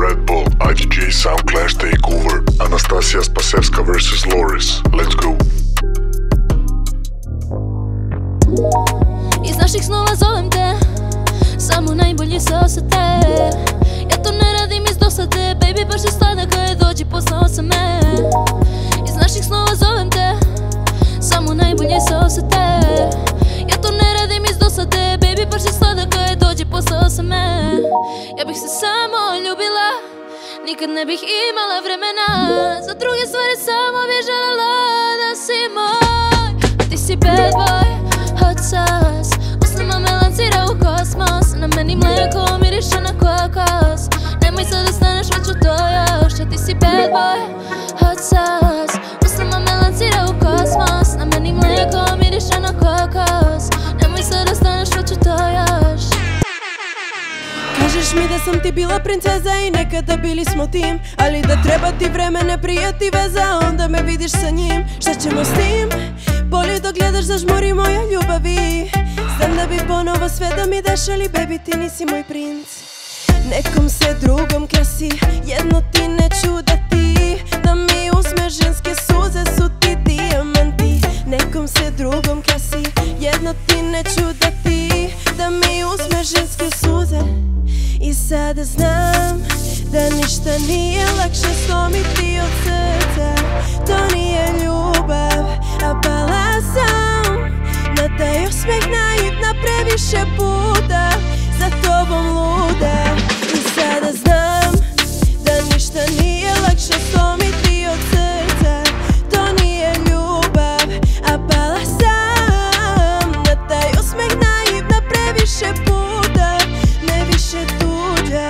Red Bull, IDJ, Soundclash, Takeover, Anastasija Spasevska vs. Loris. Let's go. Iz naših snova zovem te, samo najbolji se osete. Ja to ne radim iz dosade, baby baš je sladna kada dođi poslao sam me. Iz naših snova zovem te, samo najbolji se osete. Ja to ne radim iz dosade, baby baš je sladna kada dođi poslao sam me. Ja bih se samo ljubila, nikad ne bih imala vremena za druge stvari, samo bih želela da si moj. A ti si bad boy, hot sauce, usnama me lancira u kosmos. Na meni mleko miriše na kokos. Nemoj sad da staneš, hoću to još. A ti si bad boy, hot sauce, usnama me lancira u kosmos. Na meni mleko miriše na kokos. Nemoj sad da staneš, hoću to još. Kažeš mi da sam ti bila princeza i nekada bili smo tim, ali da treba ti vreme, ne prijeti veza, onda me vidiš sa njim. Šta ćemo s tim? Bolje dok gledaš zažmuri moja ljubavi. Znam da bi ponovo sve da mi daš, ali baby ti nisi moj princ. Nekom se drugom krasi, jedno ti neću da ti, da mi uzme ženske suze su ti dijamanti. Nekom se drugom krasi, jedno ti neću da ti, da mi uzme ženske suze. I sada znam da ništa nije lakše slomiti od srca. To nije ljubav, a pala sam na taj osmeh naivna previše puta, za tobom luda. I sada znam da ništa nije lakše slomiti od srca. To nije ljubav, a pala sam na taj osmeh naivna previše puta, ne više tuđa.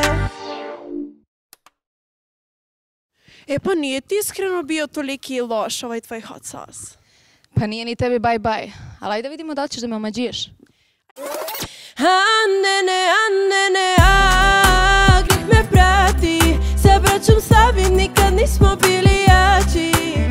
E pa nije ti iskreno bio toliki loš ovaj tvoj hot sauce. Pa nije ni tebi bye bye, ali ajde vidimo da li ćeš da me omađiješ. A greh me prati, sa braćom Savim nikad nismo bili jači.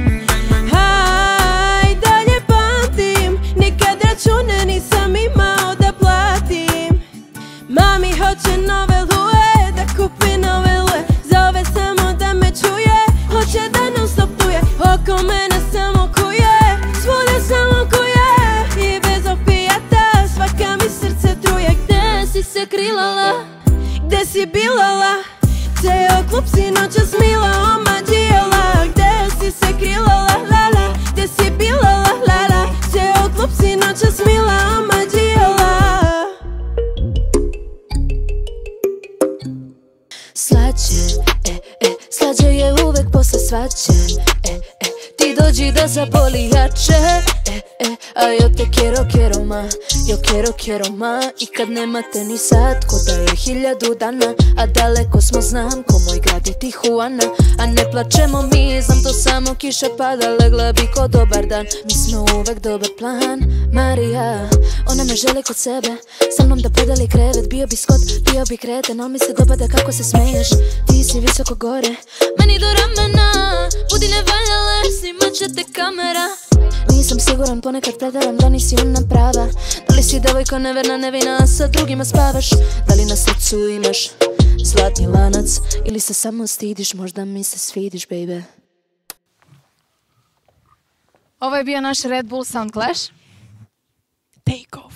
I dalje pamtim, nikad račune nisam imao da platim. Mami hoće nove luje, da kupi nove luje, zove samo da me čuje, hoće da non stop tuje, oko mene samo kuje, svuda samo kuje. I bez opijata svaka mi srce truje. Gde si se krilala, gde si bilala, ceo klub si noćas mila omađijala. Gde si se krilala, lala, gde si bilala, lala, ceo klub si noćas mila omađijala. slađe, slađe je uvek posle svađe. Ti dođi da zaboli jače, a yo te quiero ma, yo quiero ma. I kad nemate ni sad, ko da je 1000 dana, a daleko smo, znam, ko moj grad i Tijuana. A ne plačemo mi, znam to samo kiša pada, legla bi ko dobar dan, mi smo uvek dobar plan. Marija, ona me želi kod sebe, sa mnom da podeli krevet, bio bi skot, bio bi kreten, al mi se dopada kako se smeješ. Ti si visoko gore, meni do ramena, budi nevaljale, snimat će te kamera. Nisam siguran, ponekad predaram da nisi ona prava. Da li si devojka neverna, nevina, a sa drugima spavaš? Da li na srcu imaš zlatni lanac, ili se samo stidiš, možda mi se svidiš, baby. Ovo je bio naš Red Bull Soundclash. Takeover.